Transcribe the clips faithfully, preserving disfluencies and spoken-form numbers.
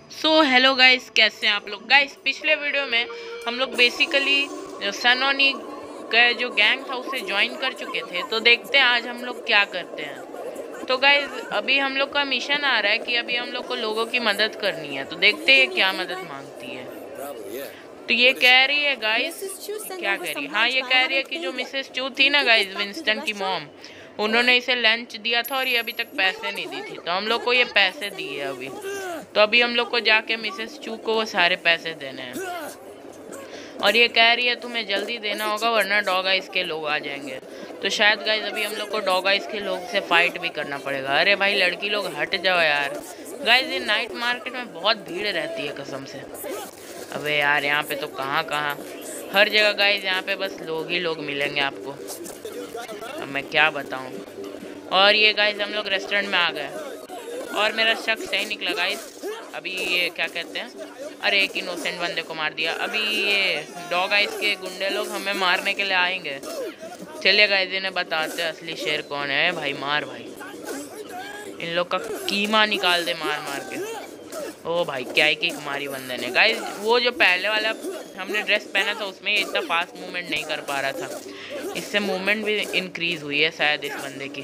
So hello guys, कैसे हैं आप लोग। गाइस पिछले वीडियो में हम लोग बेसिकली सनोनी का जो गैंग था उसे ज्वाइन कर चुके थे। तो देखते हैं आज हम लोग क्या करते हैं। तो गाइस अभी हम लोग का मिशन आ रहा है कि अभी हम लोग को लोगों की मदद करनी है। तो देखते हैं क्या मदद मांगती है। तो ये कह रही है गाइस, क्या कह रही है, हाँ ये कह रही है कि जो मिसेस चू थी ना गाइस, विंस्टन की मॉम, उन्होंने इसे लंच दिया था और ये अभी तक पैसे नहीं दी थी। तो हम लोग को ये पैसे दिए अभी। तो अभी हम लोग को जाके मिसेस चू को वो सारे पैसे देने हैं। और ये कह रही है तुम्हें जल्दी देना होगा वरना डॉग आइस के लोग आ जाएंगे। तो शायद गाइस अभी हम लोग को डॉग आइस के लोग से फाइट भी करना पड़ेगा। अरे भाई लड़की लोग हट जाओ यार। गाइस ये नाइट मार्केट में बहुत भीड़ रहती है कसम से। अबे यार यहाँ पे तो कहाँ कहाँ हर जगह गाइस, यहाँ पे बस लोग ही लोग मिलेंगे आपको। अब मैं क्या बताऊँ। और ये गाइस हम लोग रेस्टोरेंट में आ गए और मेरा शक सही निकला गाइस। अभी ये क्या कहते हैं, अरे एक इनोसेंट बंदे को मार दिया। अभी ये डॉग आइस के गुंडे लोग हमें मारने के लिए आएंगे। चलिए गाइस इन्हें बताते हैं असली शेर कौन है। भाई मार भाई, इन लोग का कीमा निकाल दे मार मार के। ओ भाई क्या ही किक मारी बंदे ने। गाइस वो जो पहले वाला हमने ड्रेस पहना था उसमें ये इतना फास्ट मूवमेंट नहीं कर पा रहा था, इससे मूवमेंट भी इंक्रीज हुई है शायद इस बंदे की।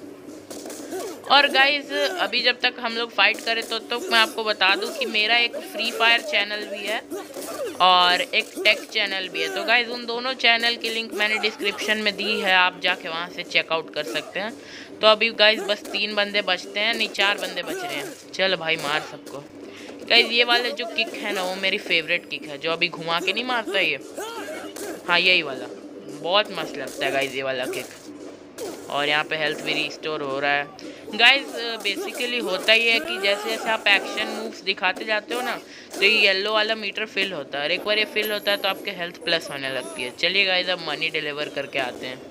और गाइज अभी जब तक हम लोग फाइट करें तो तो मैं आपको बता दूं कि मेरा एक फ्री फायर चैनल भी है और एक टेक चैनल भी है। तो गाइज उन दोनों चैनल की लिंक मैंने डिस्क्रिप्शन में दी है, आप जाके वहाँ से चेकआउट कर सकते हैं। तो अभी गाइज बस तीन बंदे बचते हैं, नहीं चार बंदे बच रहे हैं। चल भाई मार सबको। गाइज ये वाले जो किक है ना वो मेरी फेवरेट किक है, जो अभी घुमा के नहीं मारता ये, हाँ यही वाला बहुत मस्त लगता है गाइज ये वाला किक। और यहाँ पे हेल्थ भी रिस्टोर हो रहा है। गाइज बेसिकली होता ही है कि जैसे जैसे आप एक्शन मूव्स दिखाते जाते हो ना तो ये येलो वाला मीटर फिल होता है और एक बार ये फिल होता है तो आपके हेल्थ प्लस होने लगती है। चलिए गाइज अब मनी डिलीवर करके आते हैं।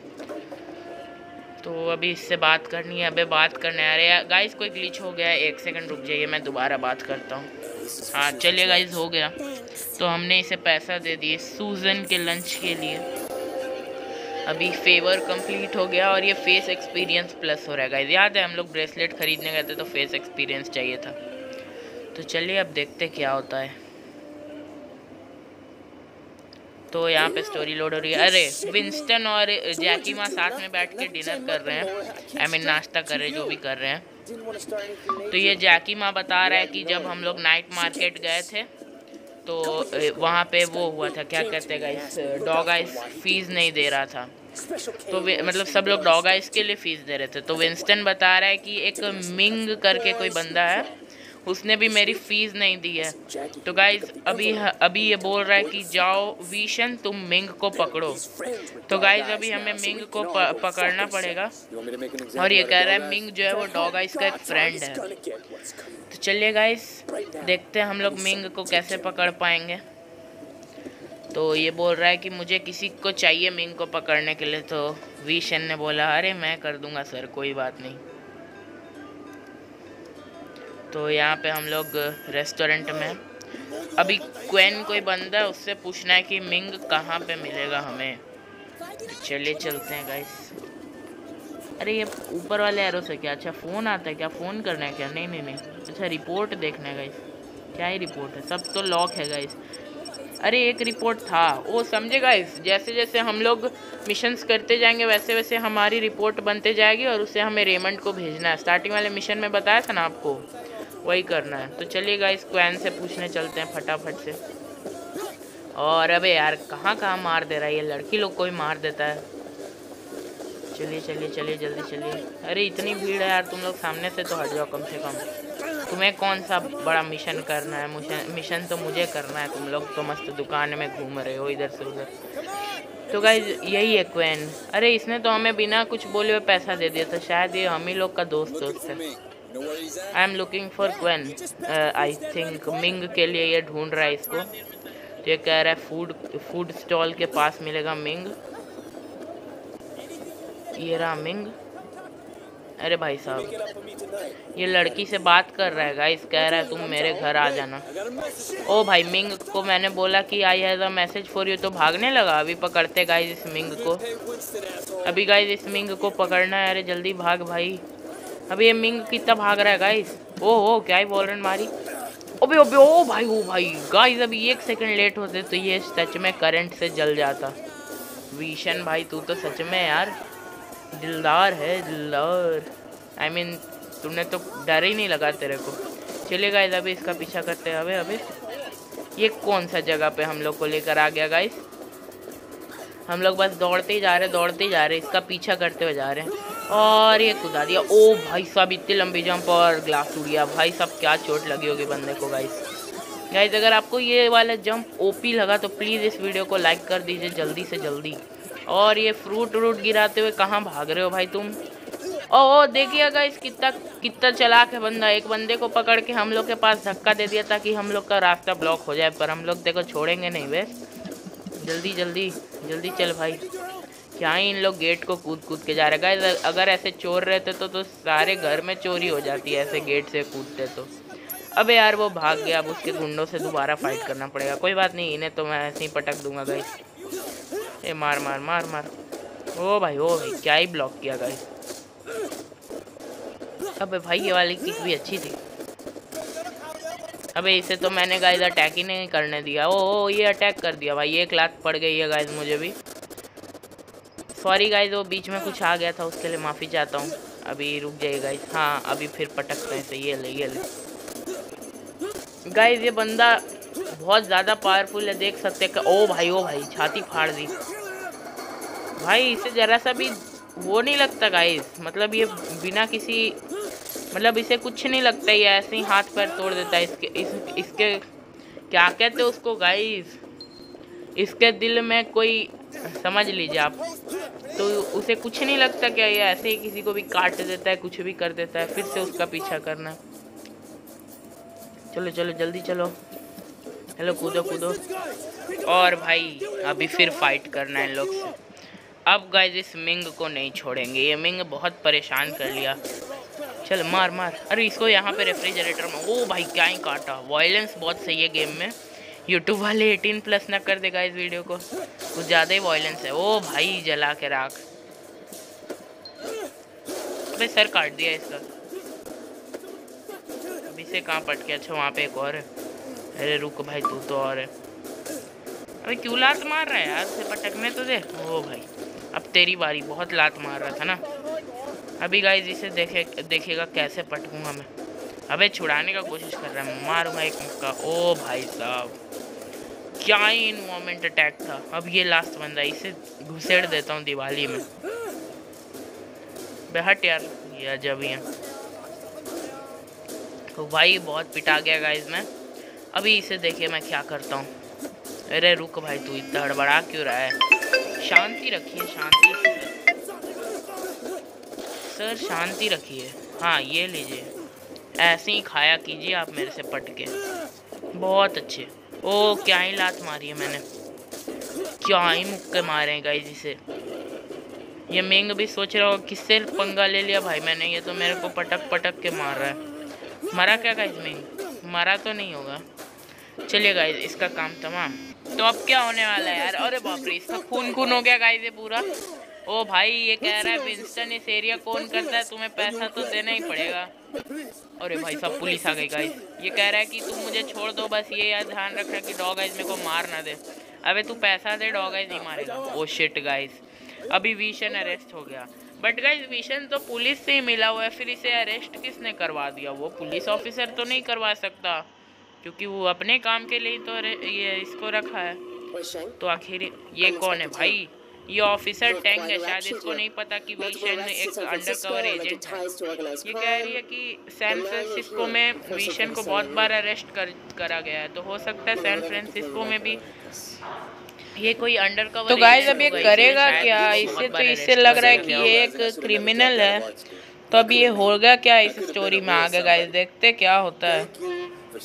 तो अभी इससे बात करनी है, अबे बात करने आ रहे हैं गाइज। कोई ग्लिच हो गया है, एक सेकंड रुक जाइए मैं दोबारा बात करता हूँ। हाँ चलिए गाइज हो गया। तो हमने इसे पैसा दे दिए सूजन के लंच के लिए। अभी फेवर कंप्लीट हो गया और ये फेस एक्सपीरियंस प्लस हो रहा है गाइस। याद है हम लोग ब्रेसलेट खरीदने गए थे तो फेस एक्सपीरियंस चाहिए था। तो चलिए अब देखते क्या होता है। तो यहाँ पे स्टोरी लोड हो रही है। अरे विंस्टन और जैकी माँ साथ में बैठ के डिनर कर रहे हैं, आई मीन नाश्ता कर रहे हैं, जो भी कर रहे हैं। तो ये जैकी माँ बता रहा है कि जब हम लोग नाइट मार्केट गए थे तो वहाँ पे वो हुआ था, क्या कहते हैं गाइस, डॉग आइस फीस नहीं दे रहा था। तो मतलब सब लोग डॉग आइस के लिए फीस दे रहे थे। तो विंस्टन बता रहा है कि एक मिंग करके कोई बंदा है, उसने भी मेरी फीस नहीं दी है। तो गाइस अभी अभी ये बोल रहा है कि जाओ विशन तुम मिंग को पकड़ो। तो गाइस अभी हमें मिंग को प, पकड़ना पड़ेगा। और ये कह रहा है मिंग जो है वो डॉग आइस का एक फ्रेंड है। तो चलिए गाइस देखते हैं हम लोग मिंग को कैसे पकड़ पाएंगे। तो ये बोल रहा है कि मुझे किसी को चाहिए मिंग को पकड़ने के लिए। तो विशन ने बोला अरे मैं कर दूंगा सर, कोई बात नहीं। तो यहाँ पे हम लोग रेस्टोरेंट में, अभी क्वेन कोई बंदा है उससे पूछना है कि मिंग कहाँ पे मिलेगा हमें। तो चलिए चलते हैं गाइस। अरे ये ऊपर वाले एरो से क्या, अच्छा फ़ोन आता है क्या, फ़ोन करना है क्या, नहीं नहीं नहीं, अच्छा रिपोर्ट देखना है गाइस। क्या ही रिपोर्ट है, सब तो लॉक है गाइस। अरे एक रिपोर्ट था वो, समझे गाइस, जैसे जैसे हम लोग मिशंस करते जाएंगे वैसे वैसे हमारी रिपोर्ट बनते जाएगी और उसे हमें रेमंड को भेजना है। स्टार्टिंग वाले मिशन में बताया था ना आपको, वही करना है। तो चलिए गाइस क्वैन से पूछने चलते हैं फटाफट से। और अबे यार कहाँ कहाँ मार दे रहा है ये, लड़की लोग को ही मार देता है। चलिए चलिए चलिए जल्दी चलिए। अरे इतनी भीड़ है यार, तुम लोग सामने से तो हट जाओ कम से कम। तुम्हें कौन सा बड़ा मिशन करना है, मिशन मिशन तो मुझे करना है। तुम लोग तो मस्त दुकान में घूम रहे हो इधर से उधर। तो गाइज यही है क्वेन। अरे इसने तो हमें बिना कुछ बोले हुए पैसा दे दिया था, शायद ये हम ही लोग का दोस्त दोस्त है। आई एम लुकिंग फॉर क्वेन, आई थिंक मिंग के लिए ये ढूंढ रहा है इसको। तो ये कह रहा है फूड फूड स्टॉल के पास मिलेगा मिंग। ये रहा मिंग। अरे भाई साहब ये लड़की से बात कर रहा है गाइस, कह रहा है तुम मेरे घर आ जाना। ओ भाई मिंग को मैंने बोला कि I has a message for you, तो भागने लगा। अभी पकड़ते गाइस इस मिंग को, अभी गाइस इस मिंग को पकड़ना है। अरे जल्दी भाग भाई, अभी ये मिंग कितना भाग रहा है गाइस। ओह ओ क्या ही वॉलरन मारी। अबे अबे ओ भाई ओ भाई गाइस, अभी एक सेकंड लेट होते तो ये सच में करंट से जल जाता। विशन भाई तू तो सच में यार दिलदार है, दिलदार। आई I मीन mean, तूने तो डर ही नहीं लगा तेरे को। चलिए गाइस अभी इसका पीछा करते हैं। अबे अबे ये कौन सा जगह पे हम लोग को लेकर आ गया गाइस। हम लोग बस दौड़ते ही जा रहे दौड़ते ही जा रहे इसका पीछा करते हुए जा रहे हैं और ये कुदा दिया। ओ भाई साहब इतनी लंबी जंप और ग्लास टूट गया। भाई साहब क्या चोट लगी होगी बंदे को गाइस। गाइस अगर आपको ये वाला जंप ओपी लगा तो प्लीज़ इस वीडियो को लाइक कर दीजिए जल्दी से जल्दी। और ये फ्रूट व्रूट गिराते हुए कहाँ भाग रहे हो भाई तुम। ओ ओ देखिए गाइस कितना कितना चालाक है बंदा। एक बंदे को पकड़ के हम लोग के पास धक्का दे दिया ताकि हम लोग का रास्ता ब्लॉक हो जाए, पर हम लोग देखो छोड़ेंगे नहीं वे। जल्दी जल्दी जल्दी चल भाई। क्या ही इन लोग गेट को कूद कूद के जा रहे हैं गाइस। अगर ऐसे चोर रहते तो तो सारे घर में चोरी हो जाती है ऐसे गेट से कूदते तो। अबे यार वो भाग गया, अब उसके गुंडों से दोबारा फाइट करना पड़ेगा। कोई बात नहीं, इन्हें तो मैं ऐसे ही पटक दूंगा गाइस। ए मार मार मार मार। ओ भाई ओ भाई क्या ही ब्लॉक किया गाइस। अबे भाई ये वाली किक भी अच्छी थी। अबे इसे तो मैंने गाइस अटैक ही नहीं करने दिया। ओ, ओ ये अटैक कर दिया भाई। एक लात पड़ गई है गाइस मुझे भी। सॉरी गाइस वो बीच में कुछ आ गया था उसके लिए माफ़ी चाहता हूँ। अभी रुक जाइए गाइस। हाँ अभी फिर पटकते हैं। सही है, ले ये ले गाइस। ये बंदा बहुत ज़्यादा पावरफुल है, देख सकते हैं। ओ भाई ओ भाई छाती फाड़ दी भाई। इसे ज़रा सा भी वो नहीं लगता गाइस, मतलब ये बिना किसी मतलब इसे कुछ नहीं लगता, ये ऐसे ही हाथ पैर तोड़ देता है। इसके इस, इसके क्या कहते हैं उसको गाइस, इसके दिल में कोई समझ लीजिए आप, तो उसे कुछ नहीं लगता क्या ये ऐसे ही किसी को भी काट देता है, कुछ भी कर देता है। फिर से उसका पीछा करना। चलो चलो जल्दी चलो। हेलो कूदो कूदो। और भाई अभी फिर फाइट करना है इन लोग से। अब गाइस इस मिंग को नहीं छोड़ेंगे, ये मिंग बहुत परेशान कर लिया। चल मार मार। अरे इसको यहाँ पे रेफ्रिजरेटर में। ओ भाई क्या ही काटा। वायलेंस बहुत सही है गेम में। यूट्यूब वाले अठारह प्लस ना कर देगा इस वीडियो को, कुछ ज़्यादा ही वायलेंस है। ओ भाई जला के राख। अबे सर काट दिया इसका। अभी से कहाँ पट के। अच्छा वहाँ पे एक और है। अरे रुक भाई तू तो और है। अबे क्यों लात मार रहा है यार, से पटकने तो दे। ओ भाई अब तेरी बारी। बहुत लात मार रहा था ना। अभी गाइस इसे देखे देखिएगा कैसे पटकूंगा मैं। अबे छुड़ाने का कोशिश कर रहा है, मारूंगा एक मुक्का। ओ भाई साहब क्या ही इन मोमेंट अटैक था। अब ये लास्ट बंदा, इसे घुसेड़ देता हूँ दिवाली में। बेहट यार ये अजब ही है। तो भाई बहुत पिटा गया गाइस मैं। अभी इसे देखिए मैं क्या करता हूँ। अरे रुक भाई तू इतना हड़बड़ा क्यों रहा है। शांति रखिए शांति सर, शांति रखिए। हाँ ये लीजिए, ऐसे ही खाया कीजिए आप मेरे से पट के। बहुत अच्छे। ओ क्या ही लात मारी है मैंने, क्या ही मुक्के मारे हैं गाइस इसे। ये मिंग भी सोच रहा हो किससे पंगा ले लिया भाई मैंने, ये तो मेरे को पटक पटक के मार रहा है। मरा क्या गाइस मिंग? मरा तो नहीं होगा। चलिए गाइस इसका काम तमाम। तो अब क्या होने वाला है यार। अरे बाप रे इसका खून खून हो गया गाइस ये पूरा। ओ भाई ये कह रहा है विंस्टन इस एरिया कौन करता है, तुम्हें पैसा तो देना ही पड़ेगा। अरे भाई सब पुलिस आ गई गाइस। ये कह रहा है कि तुम मुझे छोड़ दो, बस ये यार ध्यान रखना कि डॉग आइज मेरे को मार ना दे। अबे तू पैसा दे, डॉग आइज नहीं मारेगा। ओ शिट गाइस अभी विशन अरेस्ट हो गया। बट गाइस विशन तो पुलिस से ही मिला हुआ है, फिर इसे अरेस्ट किसने करवा दिया? वो पुलिस ऑफिसर तो नहीं करवा सकता क्योंकि वो अपने काम के लिए तो ये इसको रखा है। तो आखिर ये कौन है भाई? ये ऑफिसर टैंग है शायद। इसको नहीं पता कि विशन एक अंडरकवर एजेंट है। ये कह रही है कि सैन फ्रांसिस्को में विशन को बहुत बार अरेस्ट कर करा गया है, तो हो सकता है सैन फ्रांसिस्को में भी ये कोई अंडरकवर। तो गाइस अब ये करेगा क्या? इसे तो इससे लग रहा है कि ये एक क्रिमिनल है। तो अब ये होगा क्या इस स्टोरी में आगे गाइस, देखते क्या होता है।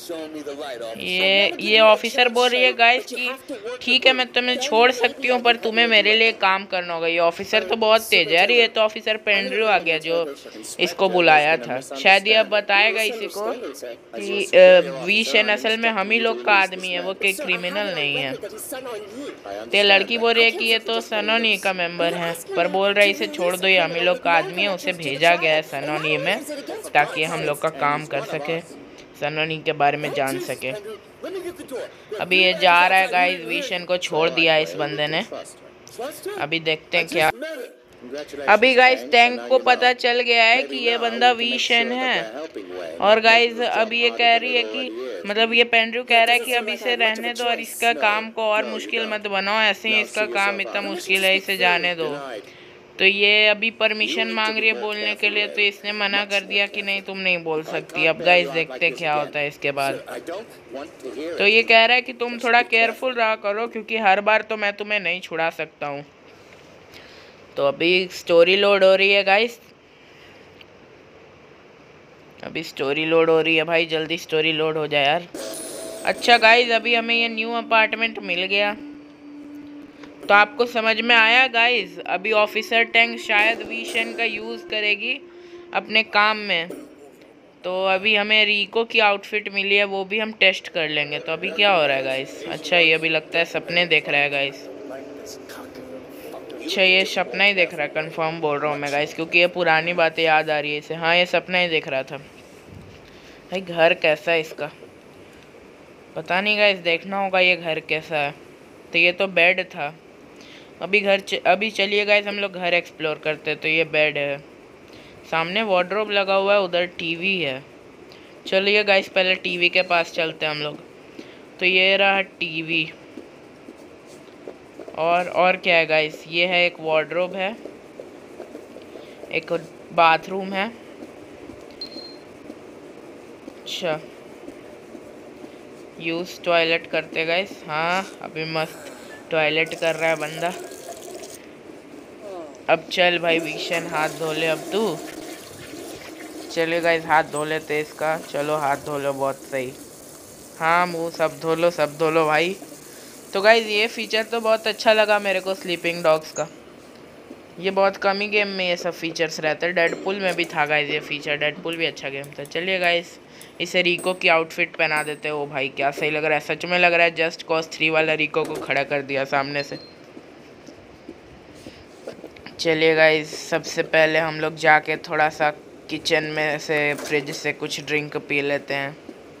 ये ये ऑफिसर बोल रही है गाइस कि ठीक है मैं तुम्हें छोड़ सकती हूँ पर तुम्हें मेरे लिए काम करना होगा। ये ऑफिसर तो बहुत तेज है। अरे ये तो ऑफिसर पेंड्रू आ गया जो इसको बुलाया था। शायद ये अब बताएगा इसी को कि विशन असल में हम ही लोग का आदमी है, वो कोई क्रिमिनल नहीं है। तो लड़की बोल रही है कि ये तो सनोनी का मेंबर है, पर बोल रहा है इसे छोड़ दो, ये हम ही लोग का आदमी है, उसे भेजा गया है सनोनी में ताकि हम लोग का काम कर सके। सैनोनी के बारे में जान सके। अभी ये जा रहा है गाइस, विशन को छोड़ दिया इस बंदे ने। अभी देखते हैं क्या। अभी गाइस टैंक को पता चल गया है कि ये बंदा विशन है, और गाइस अभी ये कह रही है कि मतलब ये पेंड्रू कह रहा है कि अभी इसे रहने दो और इसका काम को और मुश्किल मत बनाओ, ऐसे ही इसका काम इतना मुश्किल है, इसे जाने दो। तो ये अभी परमिशन मांग रही है बोलने के लिए, तो इसने मना कर दिया कि नहीं तुम नहीं बोल सकती। अब गाइस देखते क्या होता है इसके बाद। तो ये कह रहा है कि तुम थोड़ा केयरफुल रहा करो, क्योंकि हर बार तो मैं तुम्हें नहीं छुड़ा सकता हूँ। तो अभी स्टोरी लोड हो रही है गाइस, अभी स्टोरी लोड हो रही है भाई, जल्दी स्टोरी लोड हो जाए यार। अच्छा गाइस, अभी हमें ये न्यू अपार्टमेंट मिल गया। तो आपको समझ में आया गाइस, अभी ऑफिसर टैंक शायद विशन का यूज़ करेगी अपने काम में। तो अभी हमें रिको की आउटफिट मिली है, वो भी हम टेस्ट कर लेंगे। तो अभी क्या हो रहा है गाइस? अच्छा ये अभी लगता है सपने देख रहा है गाइस। अच्छा ये सपना ही देख रहा है, कंफर्म बोल रहा हूँ मैं गाइस, क्योंकि ये पुरानी बातें याद आ रही है इसे। हाँ ये सपना ही देख रहा था। भाई घर कैसा है इसका पता नहीं गाइस, देखना होगा ये घर कैसा है। तो ये तो बेड था। अभी घर च... अभी चलिए गाइस हम लोग घर एक्सप्लोर करते हैं। तो ये बेड है, सामने वार्डरोब लगा हुआ है, उधर टीवी है। चलिए गाइस पहले टीवी के पास चलते हैं हम लोग। तो ये रहा टीवी, और और क्या है गाइस, ये है एक वार्डरोब है, एक बाथरूम है। अच्छा यूज़ टॉयलेट करते गाइस। हाँ अभी मस्त टॉयलेट कर रहा है बंदा। अब चल भाई विशन हाथ धो ले अब तू। चलिए गाइस हाथ धो लेते इसका। चलो हाथ धो लो, बहुत सही। हाँ मुँह सब धो लो, सब धो लो भाई। तो गाइस ये फीचर तो बहुत अच्छा लगा मेरे को स्लीपिंग डॉग्स का। ये बहुत कम ही गेम में ये सब फीचर्स रहते हैं। डेडपुल में भी था गाइस ये फीचर, डेडपुल भी अच्छा गेम था। चलिए गाइस इसे रिको की आउटफिट पहना देते हैं। ओ भाई क्या सही लग रहा है, सच में लग रहा है जस्ट कॉज थ्री वाला रिको को खड़ा कर दिया सामने से। चलिए गाइस सबसे पहले हम लोग जाके थोड़ा सा किचन में से फ्रिज से कुछ ड्रिंक पी लेते हैं।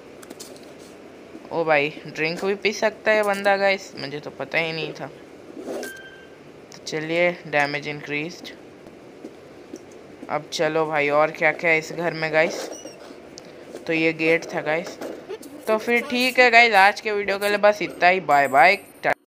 ओ भाई ड्रिंक भी पी सकता है बंदा गाइस, मुझे तो पता ही नहीं था। तो चलिए डैमेज इंक्रीज्ड। अब चलो भाई और क्या क्या है इस घर में गाइस। तो ये गेट था गाइस। तो फिर ठीक है गाइस, आज के वीडियो के लिए बस इतना ही। Bye bye.